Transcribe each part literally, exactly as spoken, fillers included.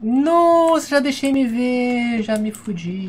Nossa, já deixei me ver, já me fudi.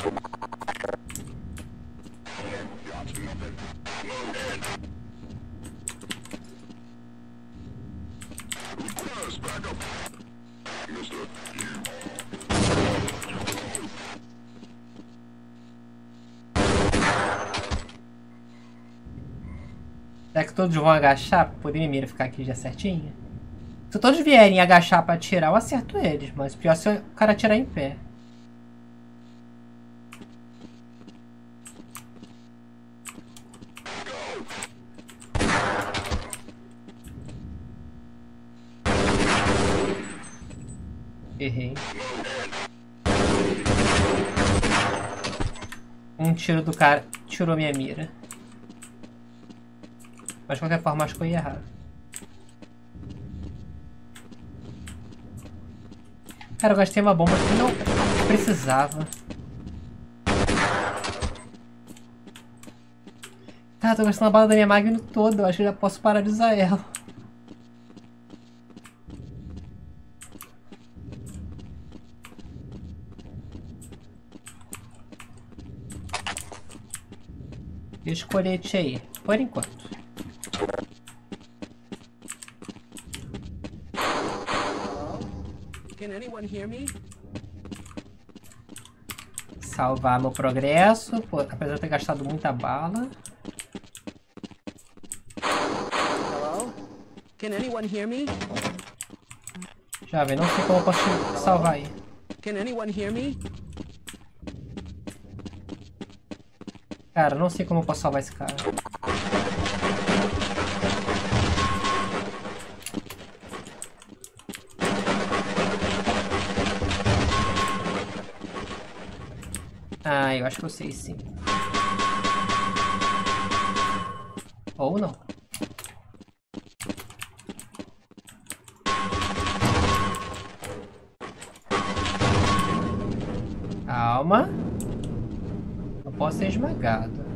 Será que todos vão agachar pra poder mira ficar aqui já certinho? Se todos vierem agachar pra atirar, eu acerto eles. Mas pior se o cara atirar em pé. Errei. Um tiro do cara tirou minha mira. Mas de qualquer forma acho que eu ia errar. Cara, eu gastei uma bomba que não precisava. Cara, tô gastando a bala da minha Magnum toda. Eu acho que eu já posso paralisar ela. Deixa o colete aí, por enquanto. Salvar meu progresso, pô, apesar de ter gastado muita bala. Já vem, não sei como eu posso salvar aí. Cara, não sei como eu posso salvar esse cara. Ah, eu acho que eu sei sim. Ou não. Calma. Não posso ser esmagado.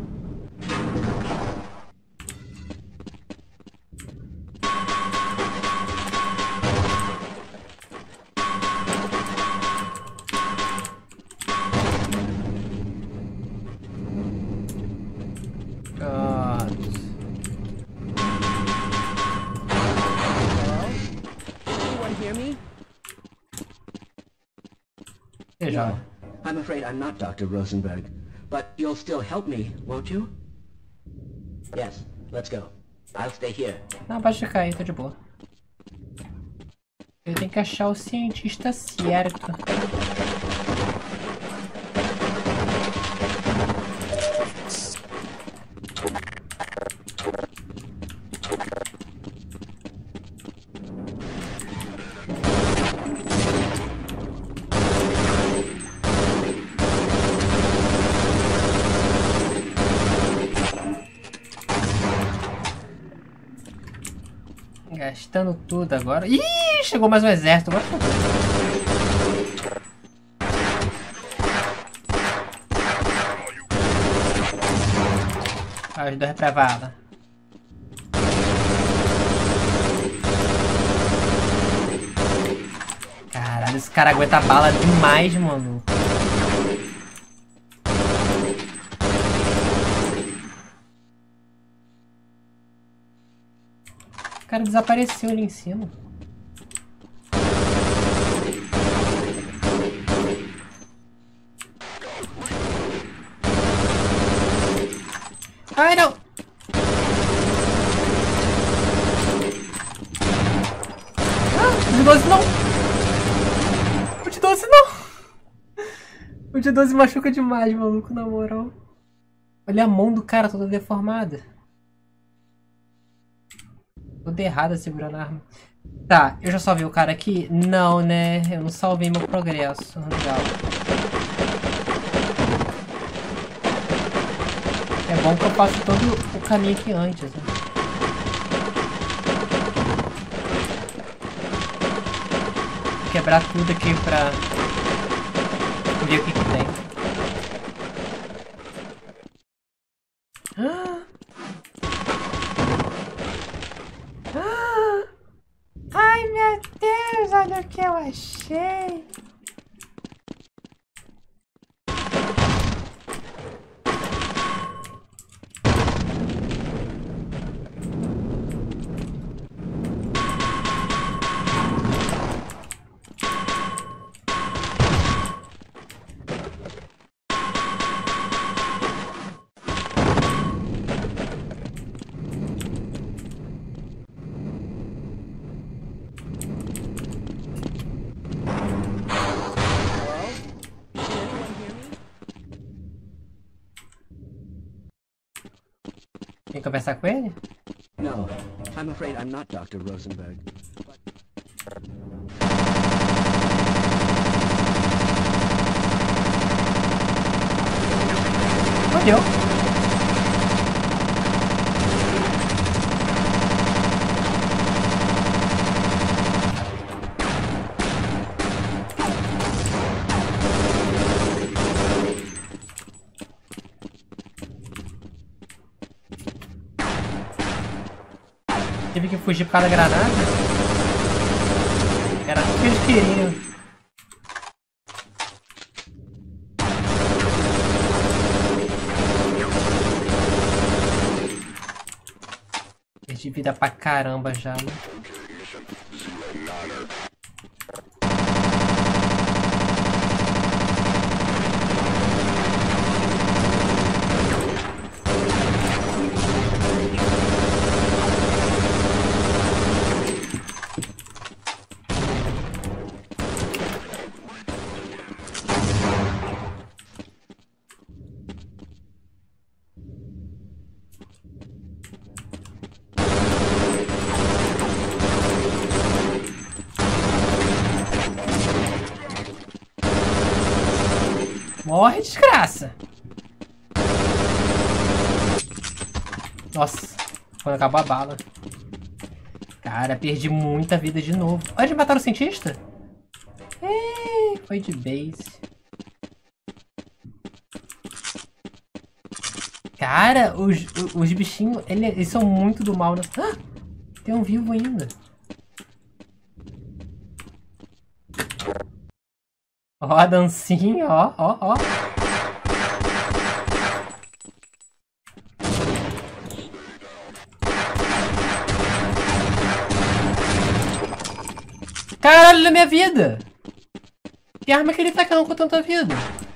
No, I'm afraid I'm not Doctor Rosenberg, but you'll still help me, won't you? Yes, let's go. I'll stay here. Não, pode ficar aí, tô de boa. Ele tem que achar o cientista certo. Gastando tudo agora. Ih, chegou mais um exército. Agora ah, os dois pra vala. Caralho, esse cara aguenta bala demais, mano. O cara desapareceu ali em cima. Ai, não! Ah, o de doze não! O de doze não! O de doze machuca demais, maluco, na moral. Olha a mão do cara toda deformada. Toda errada segurando a arma. Tá, eu já salvei o cara aqui? Não, né? Eu não salvei meu progresso. Legal. É bom que eu faço todo o caminho aqui antes, né? Vou quebrar tudo aqui pra ver o que que tem. Ah! Ah! Ai, Ai, meu Deus, olha o que eu achei. Quer conversar com ele? No, I'm afraid I'm not Doctor Rosenberg. Fodeu. Tive que fugir por causa da granada. Era tudo que eles queriam. Perdi vida pra caramba já, né? Morre, desgraça! Nossa, quando acabou a bala. Cara, perdi muita vida de novo. Olha, eles mataram o cientista? Ei, foi de base. Cara, os, os bichinhos, eles são muito do mal. Né? Ah, tem um vivo ainda. Ó, a dancinha, ó, ó, ó. Caralho, na minha vida! Que arma que ele tá com tanta vida?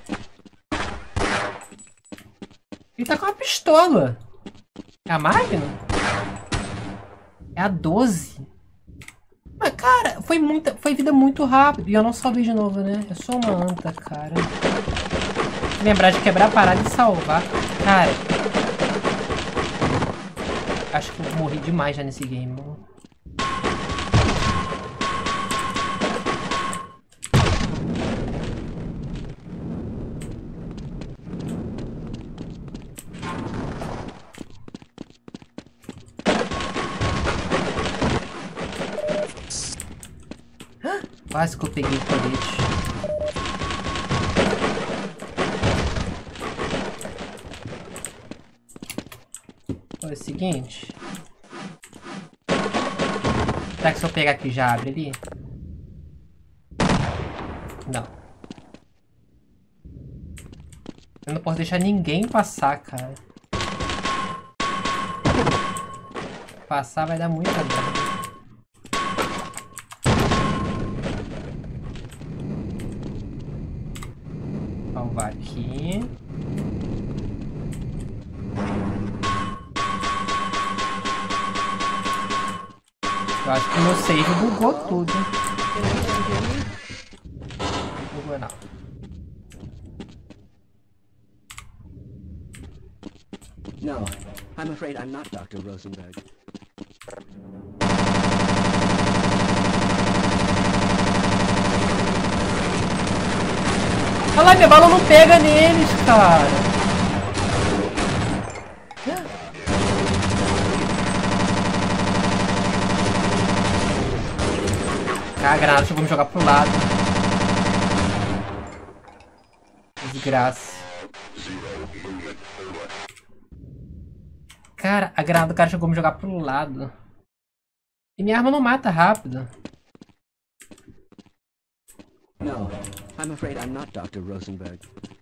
Ele tá com uma pistola. É a Magnum? É a doze. Mas, cara, foi muita, foi vida muito rápido. E eu não salvei de novo, né? Eu sou uma anta, cara. Lembrar de quebrar a parada e salvar. Cara. Acho que eu morri demais já nesse game, mano. Quase que eu peguei o colete. É o seguinte. Será que se eu pegar aqui já abre ali? Não. Eu não posso deixar ninguém passar, cara. Passar vai dar muita merda. Salvar aqui. Eu acho que o meu save bugou tudo. Bugou não. No, I'm afraid I'm not Doctor Rosenberg. Olha lá, minha bala não pega neles, cara. Ah, a granada chegou a me jogar pro lado. Desgraça. Cara, a granada do cara chegou a me jogar pro lado. E minha arma não mata rápido. No, I'm afraid I'm not doutor Rosenberg.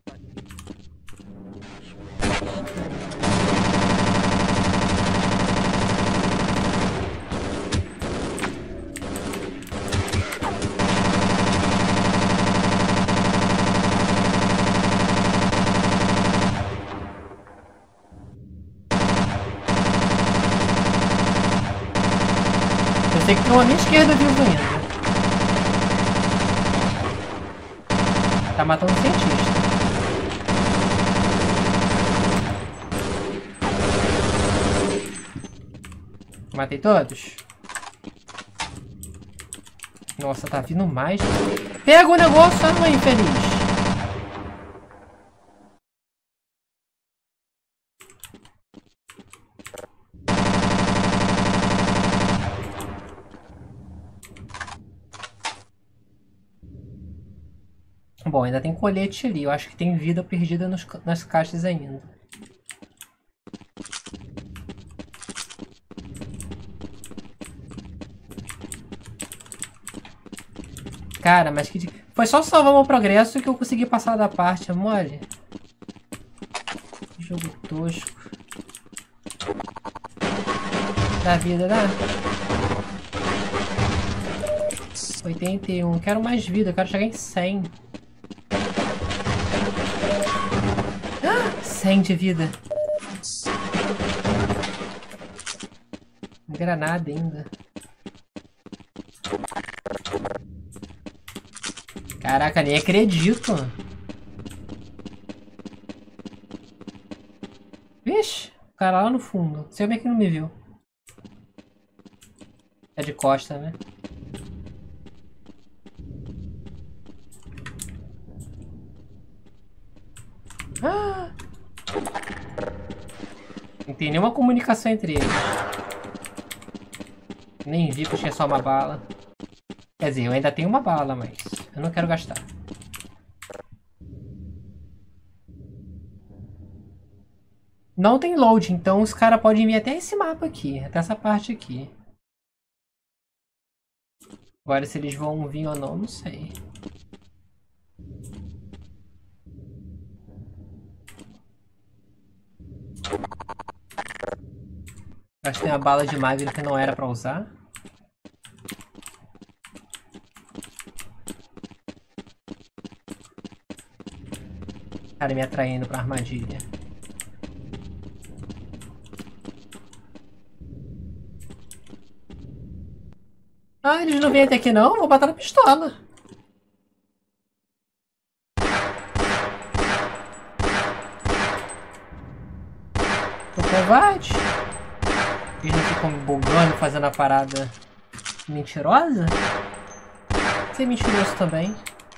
Eu sei que tem um à minha esquerda vivo ainda. Tá matando o cientista. Matei todos? Nossa, tá vindo mais. Pega o negócio, ah, mãe infeliz. Bom, ainda tem colete ali. Eu acho que tem vida perdida nos, nas caixas ainda. Cara, mas que... Foi só salvar meu progresso que eu consegui passar da parte, é mole? Jogo tosco. Dá vida, dá? oitenta e um. Quero mais vida, eu quero chegar em cem. cem de vida. Granada ainda. Caraca, nem acredito. Vixe, o cara lá no fundo. Sei como é que não me viu. É de costa, né? Ah! Não tem nenhuma comunicação entre eles. Nem vi que eu tinha só uma bala. Quer dizer, eu ainda tenho uma bala, mas eu não quero gastar. Não tem load, então os caras podem vir até esse mapa aqui, até essa parte aqui. Agora se eles vão vir ou não, não sei. Acho que tem uma bala de magro que não era pra usar. Cara, me atraindo pra armadilha. Ah, eles não vêm até aqui não? Vou botar na pistola. Tô covarde. Eles não ficam bugando, fazendo a parada mentirosa? Você é mentiroso também.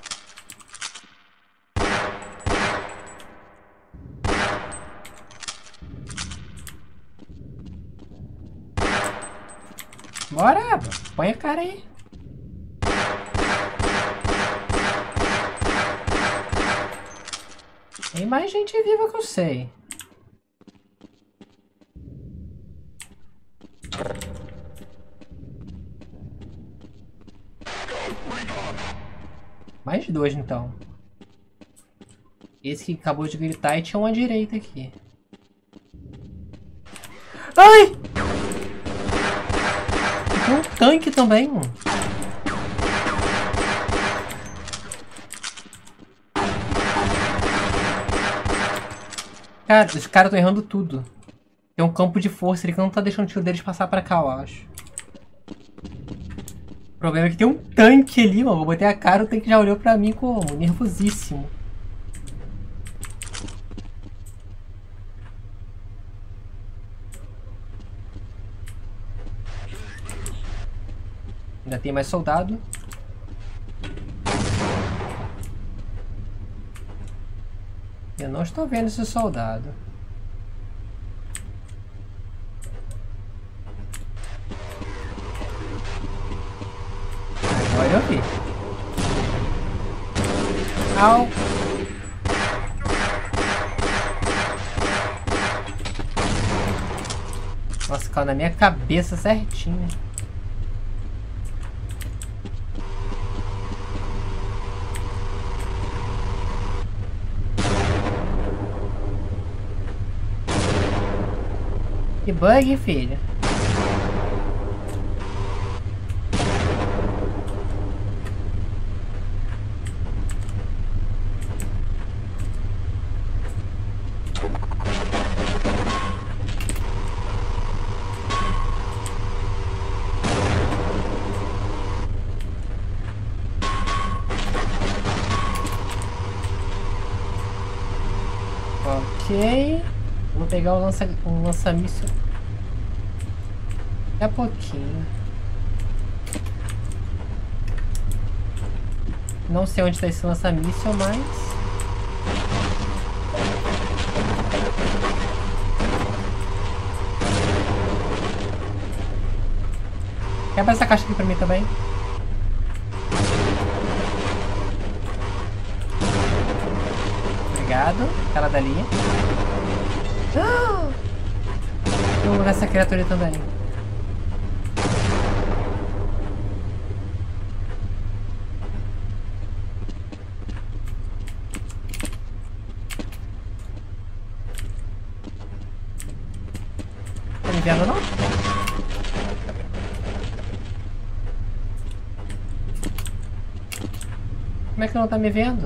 Bora, põe a cara aí. Tem mais gente viva que eu sei. Mais dois, então. Esse que acabou de gritar e tinha uma direita aqui. Ai! Tem um tanque também, mano. Cara, os caras estão errando tudo. Tem um campo de força ali que não tá deixando o tiro deles passar pra cá, eu acho. O problema é que tem um tanque ali, mano. Vou botar a cara, o tanque já olhou pra mim como nervosíssimo. Ainda tem mais soldado. Eu não estou vendo esse soldado. Agora eu vi. Au. Nossa, caiu na minha cabeça certinho. Que bug, filho. Ok. Vou pegar o lança, um lança-míssil. Daqui a pouquinho. Não sei onde está esse lança-míssil, mas... Quebra essa caixa aqui pra mim também. Obrigado, cara dali. Ah! Vamos lugar essa criatura também. Tá me vendo não? Como é que não tá me vendo?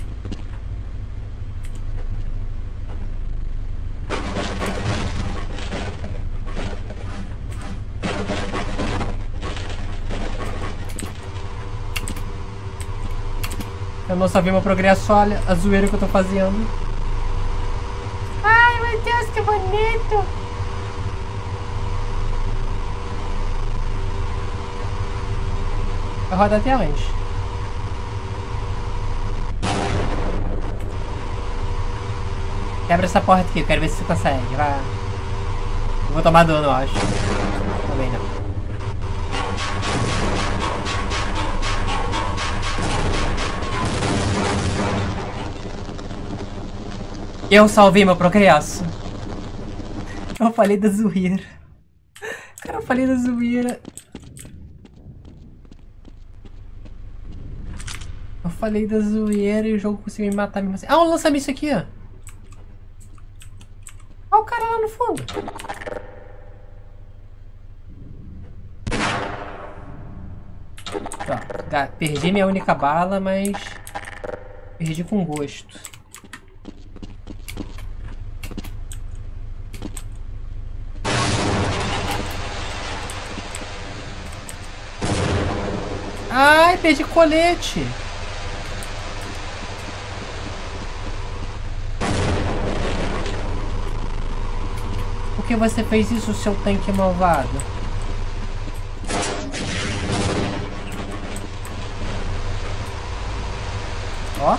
Eu não sabia meu progresso, olha a zoeira que eu tô fazendo. Ai, meu Deus, que bonito! Vai rodar até onde? Quebra essa porta aqui, eu quero ver se você consegue. Vai. Eu vou tomar dano, eu acho. Também não. Eu salvei meu progresso. Eu falei da zoeira. Cara, eu falei da zoeira. Eu falei da zoeira e o jogo conseguiu me matar mesmo assim. Ah, um lança-míssil aqui, ó. Olha o cara lá no fundo. Tá, perdi minha única bala, mas perdi com gosto. Ai, perdi colete. Por que você fez isso, seu tanque malvado? Ó.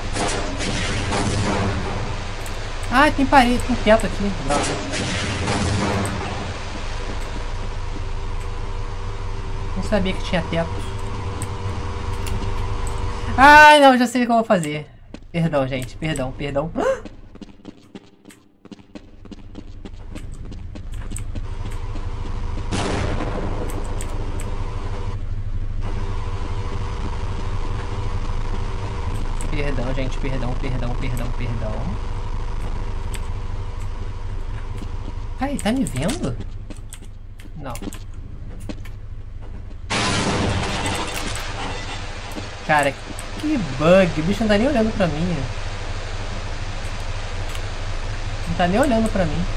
Ah, tem parede, tem teto aqui. Droga. Não sabia que tinha teto. Ai, não, já sei o que eu vou fazer. Perdão, gente. Perdão, perdão. Perdão, gente. Perdão, perdão, perdão, perdão. Ai, tá me vendo? Não. Cara, que bug. O bicho não tá nem olhando pra mim. Não tá nem olhando pra mim.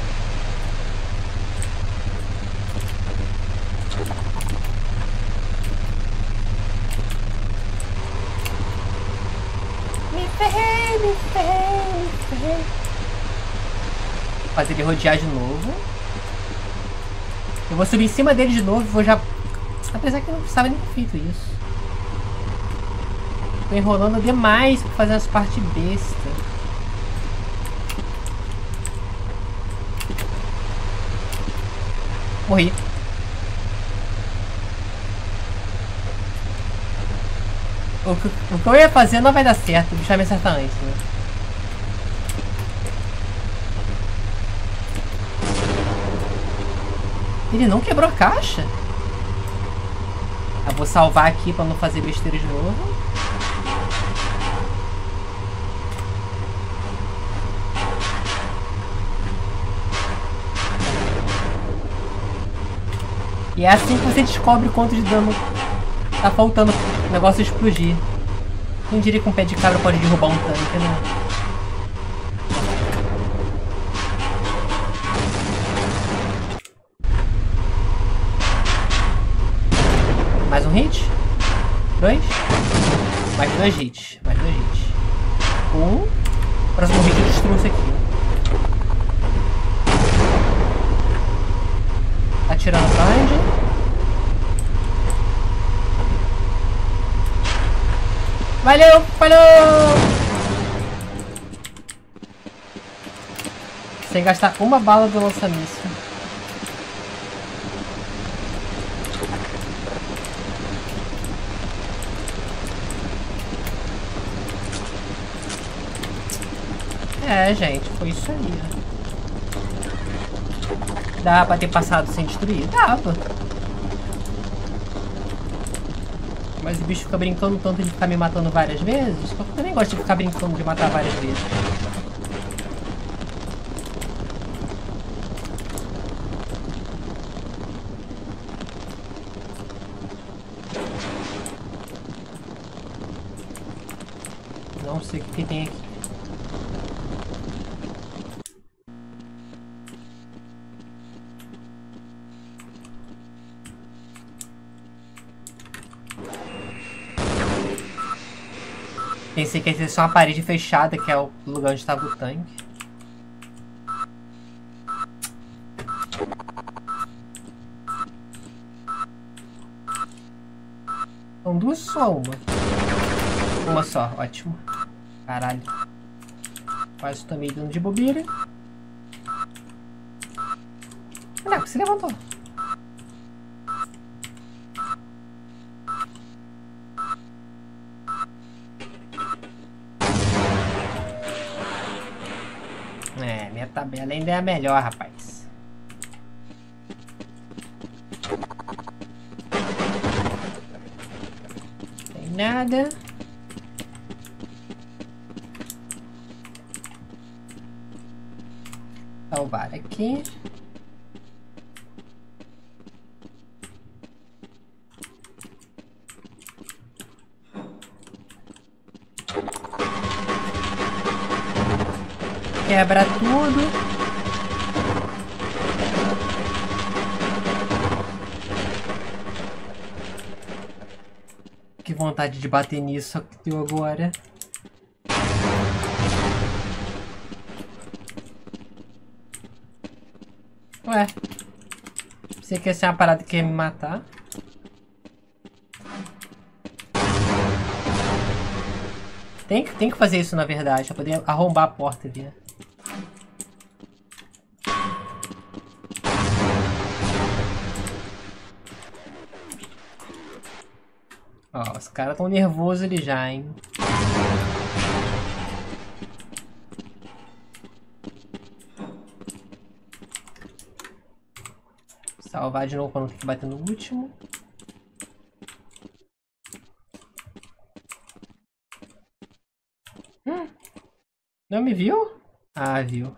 Me ferrei, me ferrei, me ferrei. Fazer ele rodear de novo. Eu vou subir em cima dele de novo e vou já... Apesar que eu não precisava nem ter feito isso. Tô enrolando demais pra fazer as partes besta. Morri. O que, o que eu ia fazer não vai dar certo. O bicho vai me acertar antes, né? Ele não quebrou a caixa? Eu vou salvar aqui pra não fazer besteira de novo. E é assim que você descobre quanto de dano tá faltando o negócio explodir. Quem diria que um pé de cabra pode derrubar um tanque, né? Mais um hit. Dois. Mais dois hits. Mais dois hits. Um. Próximo hit eu destruo isso aqui. Atirando pra onde? Valeu! Falou! Sem gastar uma bala do lança-míssil. É, gente, foi isso aí. Dá pra ter passado sem destruir? Dava. Mas o bicho fica brincando tanto de ficar me matando várias vezes. Eu também gosto de ficar brincando de matar várias vezes. Não sei o que tem aqui. Pensei que ia ser só uma parede fechada, que é o lugar onde estava o tanque. São duas só uma? Uma só, ótimo. Caralho. Quase tomei dano de bobeira. Não, você levantou. É, minha tabela ainda é a melhor, rapaz. Tem nada. Salvar aqui. Quebra tudo. Que vontade de bater nisso que deu agora. Ué. Você quer ser uma parada que quer me matar? Tem que, tem que fazer isso na verdade, pra poder arrombar a porta ali, né? Ó, os caras tão nervosos ali já, hein? Salvar de novo pra não ter que bater no último. Hum, não me viu? Ah, viu.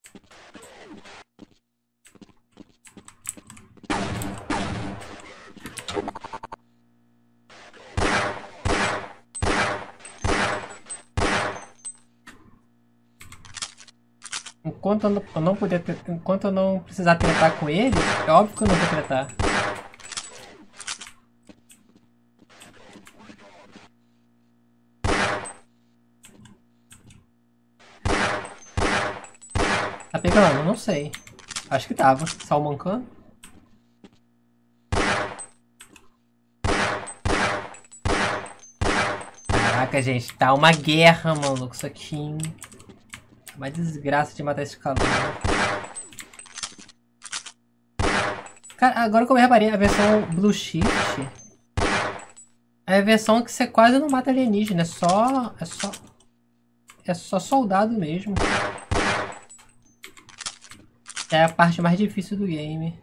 Enquanto eu não, eu não puder, enquanto eu não precisar tretar com ele, é óbvio que eu não vou tretar. Tá pegando? Não sei. Acho que tava. Só mancando. Caraca, gente. Tá uma guerra, mano. Isso aqui. Uma desgraça de matar esse calor. Cara, agora que eu me reparei, a versão Blue Shift é a versão que você quase não mata alienígena. É só... É só... É só soldado mesmo. É a parte mais difícil do game.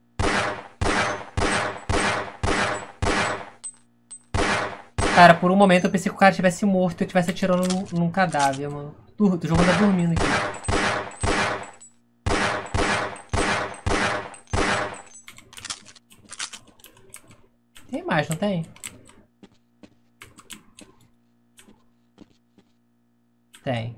Cara, por um momento eu pensei que o cara estivesse morto e eu estivesse atirando num, num cadáver, mano. O jogo tá dormindo aqui. Tem mais, não tem? Tem.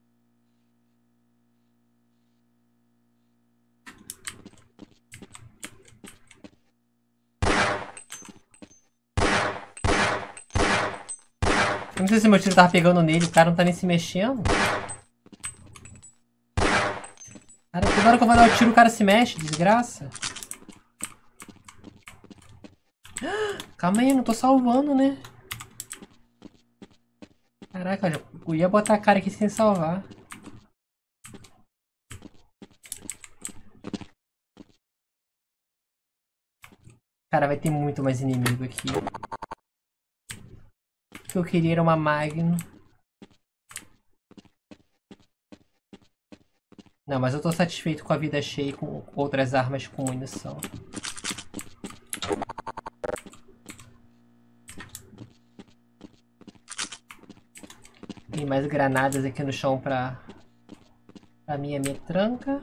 Eu não sei se meu tiro tava pegando nele, o cara não tá nem se mexendo. Cara, toda hora que eu vou dar o tiro, o cara se mexe, desgraça. Calma aí, eu não tô salvando, né? Caraca, eu ia botar a cara aqui sem salvar. Cara, vai ter muito mais inimigo aqui. O que eu queria era uma Magnum. Não, mas eu tô satisfeito com a vida cheia e com outras armas com munição. Tem mais granadas aqui no chão pra, pra minha metranca.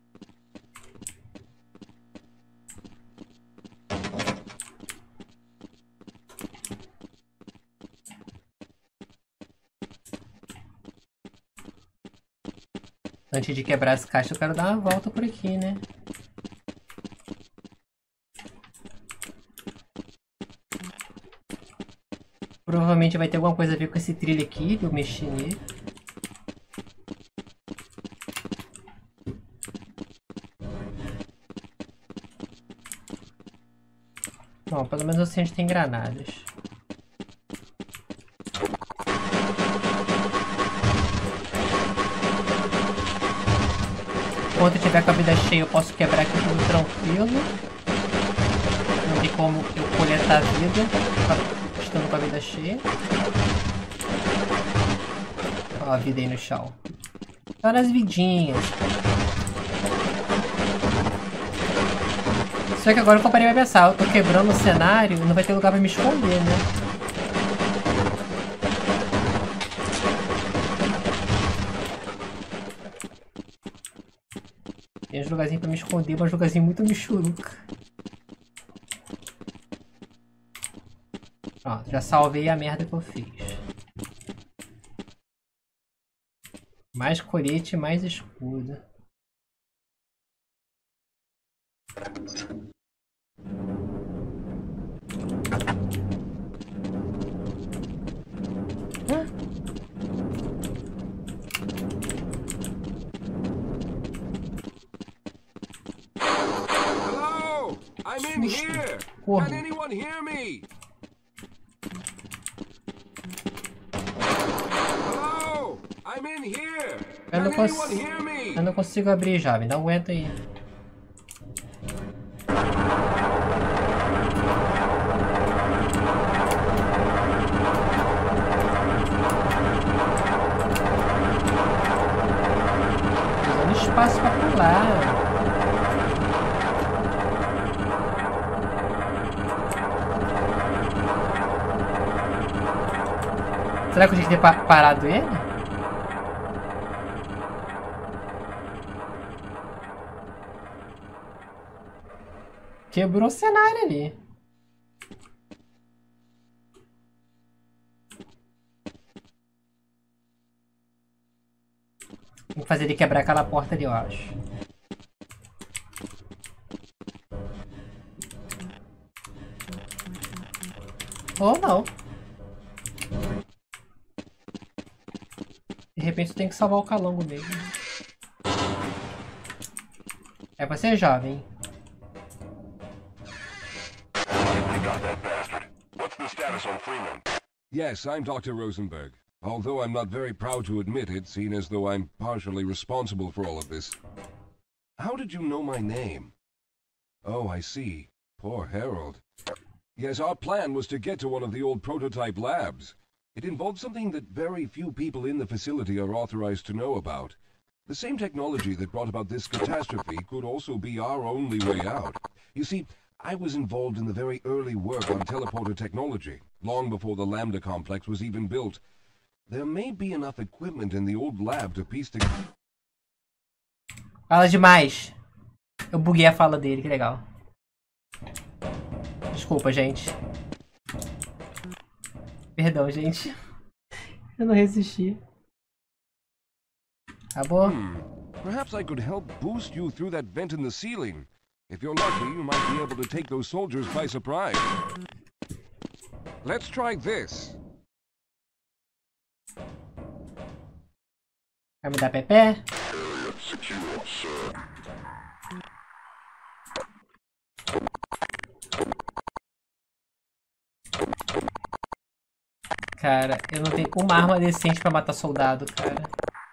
Antes de quebrar as caixas, eu quero dar uma volta por aqui, né? Provavelmente vai ter alguma coisa a ver com esse trilho aqui, que eu mexi nele. Bom, pelo menos assim a gente tem granadas. Enquanto eu tiver com a vida cheia, eu posso quebrar aqui tudo tranquilo. Não tem como eu coletar a vida estando com a vida cheia. Olha a vida aí no chão. Olha as vidinhas. Só que agora que eu parei pra pensar, eu tô quebrando o cenário, não vai ter lugar pra me esconder, né? Tem uns lugarzinhos pra me esconder, mas um lugarzinho muito michuruca. Pronto, já salvei a merda que eu fiz. Mais colete, mais escudo. Hã? Hello, I'm in here. Porra. Can anyone hear me? Hello, I'm in here. Eu não, Can cons... anyone hear me? eu não consigo abrir, jovem. Não aguenta aí. Usando espaço pra pular. Será que eu tinha que ter pa parado ele? Quebrou o cenário ali. Tem que fazer ele quebrar aquela porta ali, eu acho. Ou não. De repente eu tenho que salvar o calango mesmo. É você, jovem. Yes, I'm Doctor Rosenberg. Although I'm not very proud to admit it, seeing as though I'm partially responsible for all of this. How did you know my name? Oh, I see. Poor Harold. Yes, our plan was to get to one of the old prototype labs. It involved something that very few people in the facility are authorized to know about. The same technology that brought about this catastrophe could also be our only way out. You see, I was involved in the very early work on teleporter technology, long before the Lambda complex was even built. There may be enough equipment in the old lab to piece together. Fala demais. Eu buguei a fala dele, que legal. Desculpa, gente. Perdão, gente. Eu não resisti. Acabou? Hmm. Perhaps I could help boost you through that vent in the ceiling. If you're lucky, you might be able to take those soldiers by surprise. Let's try this. Vai me dar pepé? Cara, eu não tenho uma arma decente pra matar soldado, cara.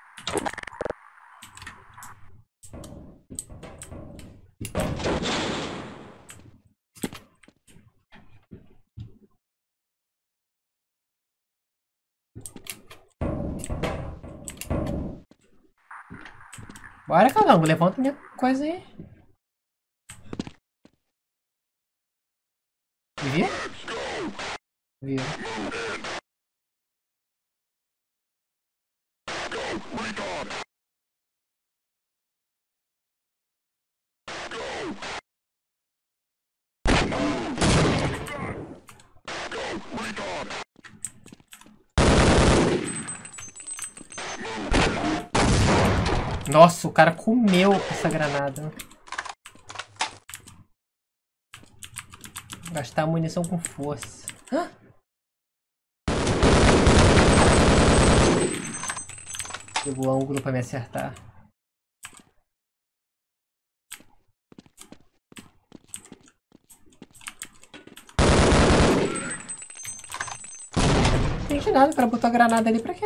Bora, Calango, levanta minha coisa aí. Viu? Viu? Nossa, o cara comeu essa granada. Gastar munição com força. Hã? Pegou ângulo pra me acertar. Não entendi nada, o cara botou a granada ali pra quê?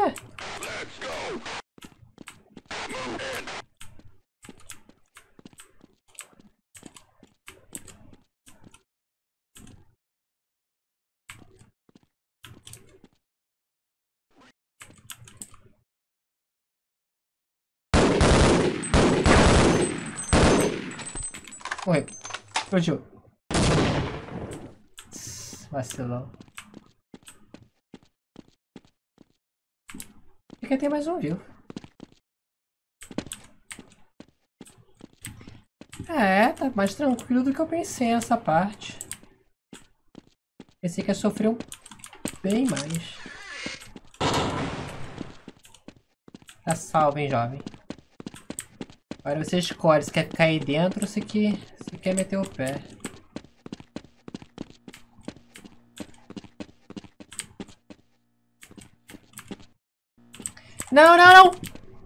Morreu. Explodiu. Vacilou. Aqui tem mais um vivo. É, tá mais tranquilo do que eu pensei nessa parte. Pensei que ia sofrer um bem mais. Tá salvo, hein, jovem. Agora você escolhe se quer ficar aí dentro ou se quer, se quer meter o pé. Não, não, não!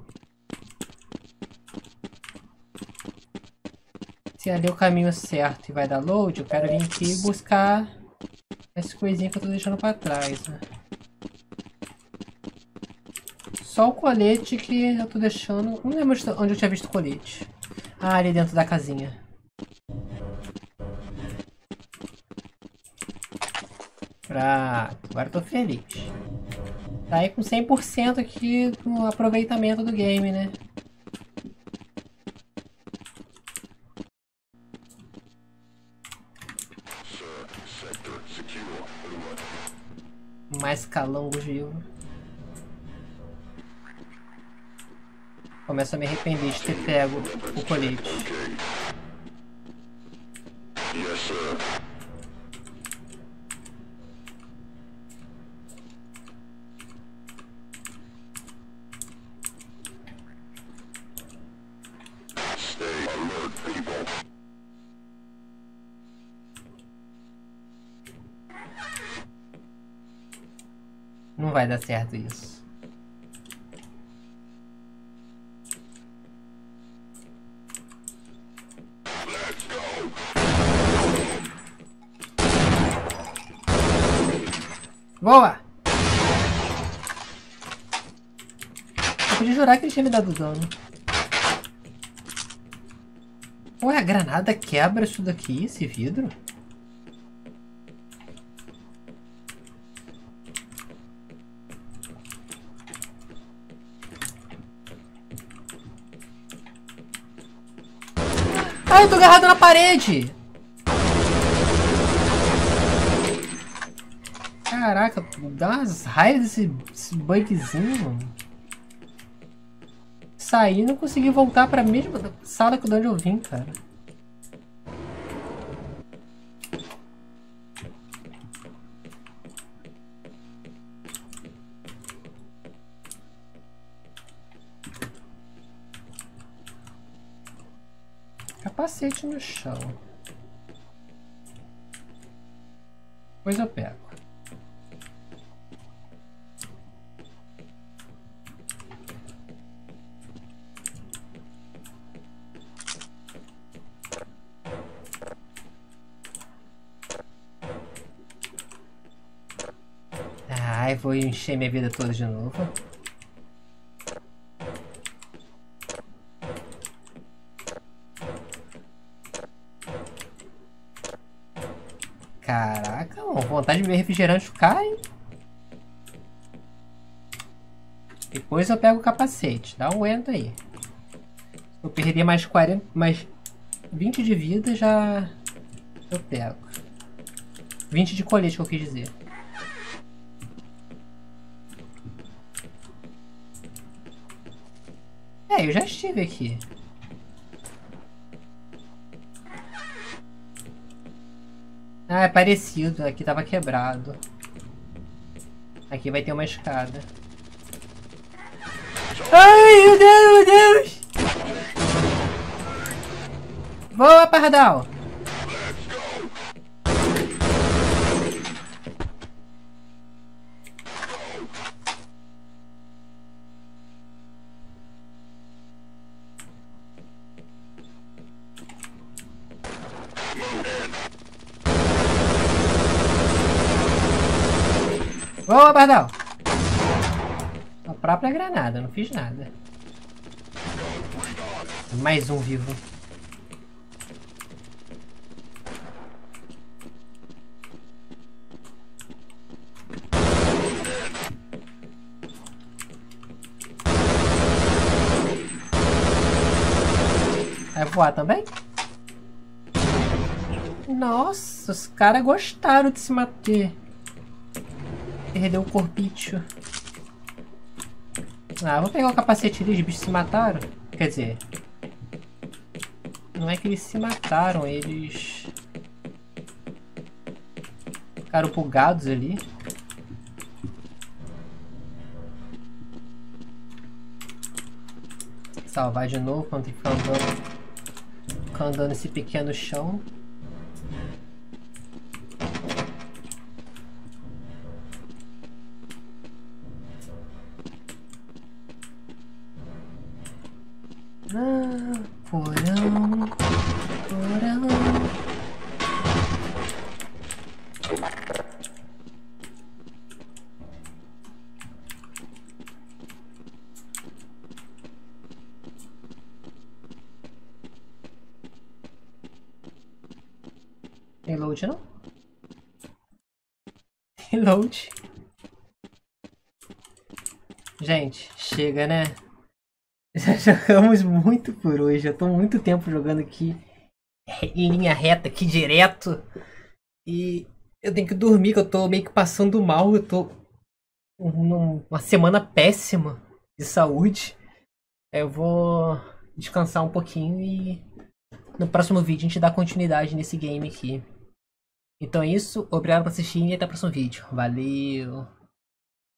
Se ali é o caminho certo e vai dar load, eu quero vir aqui e buscar essa coisinha que eu tô deixando pra trás, né? Só o colete que eu tô deixando... Não lembro onde eu tinha visto o colete. Ah, ali dentro da casinha. Pronto, agora eu tô feliz. Tá aí com cem por cento aqui no aproveitamento do game, né? Mais calangos vivos. Começo a me arrepender de ter pego o colete. Não vai dar certo isso. Boa! Eu podia jurar que ele tinha me dado dano. Ué, a granada quebra isso daqui, esse vidro? Ah, eu tô agarrado na parede! Caraca, dá umas raivas desse, desse bugzinho, mano. Saí e não consegui voltar pra mesma sala que de onde eu vim, cara. capacete no chão. Depois eu pego. Ai, vou encher minha vida toda de novo. Caraca, mano, vontade de beber refrigerante cai. Depois eu pego o capacete, dá um aguento aí. Eu perder mais quarenta, mais vinte de vida, já eu pego. vinte de colete que eu quis dizer. É, eu já estive aqui. Ah, é parecido. Aqui tava quebrado. Aqui vai ter uma escada. Ai, meu Deus, meu Deus! Voa, pardal! Boa, pardal! A própria granada, não fiz nada. Mais um vivo. Vai voar também? Nossa, os caras gostaram de se matar. Perdeu o corpício. Ah, vou pegar o capacete ali, os bichos se mataram. Quer dizer... Não é que eles se mataram, eles... Ficaram bugados ali. Salvar de novo, quando tem que ficar andando... Ficar andando nesse pequeno chão. Ah, porão, porão. Reload não? Reload. Gente, chega, né? Já jogamos muito por hoje. Eu tô muito tempo jogando aqui em linha reta, aqui direto. E eu tenho que dormir, que eu tô meio que passando mal. Eu tô numa semana péssima de saúde. Eu vou descansar um pouquinho e no próximo vídeo a gente dá continuidade nesse game aqui. Então é isso, obrigado por assistir e até o próximo vídeo. Valeu!